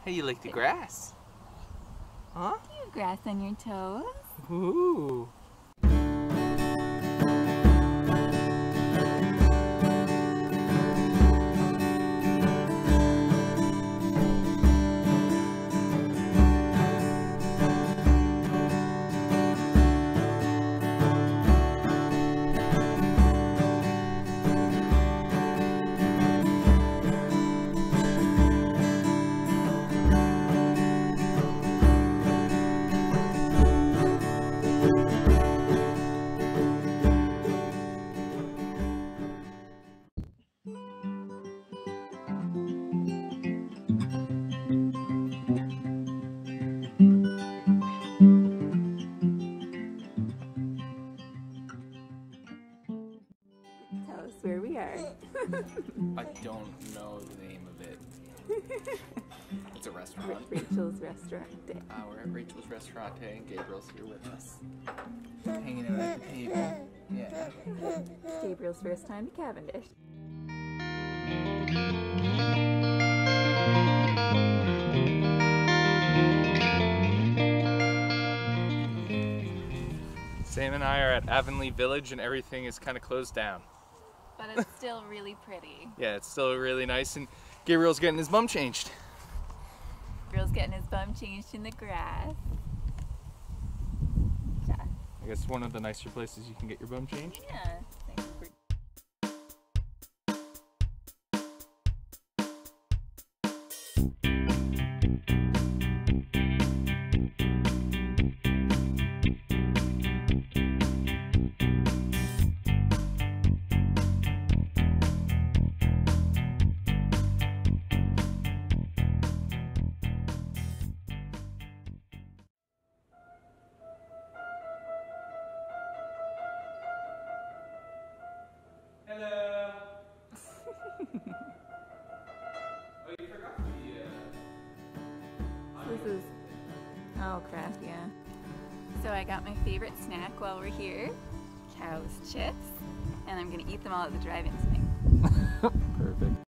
Hey, you like the grass? Huh? Do you have grass on your toes? Ooh. Tell us where we are. I don't know the name of it. It's a restaurant. Rachel's Restaurante. We're at Rachel's Restaurante and Gabriel's here with us. Hanging out at the table. Yeah. Gabriel's first time to Cavendish. Sam and I are at Avonlea Village and everything is kind of closed down. But it's still really pretty. Yeah, it's still really nice, and Gabriel's getting his bum changed. Gabriel's getting his bum changed in the grass. Yeah. I guess one of the nicer places you can get your bum changed. Yeah. Hello. Oh, you forgot This is, oh crap, yeah. So I got my favorite snack while we're here, Cow's chips, and I'm gonna eat them all at the drive-in tonight. Perfect.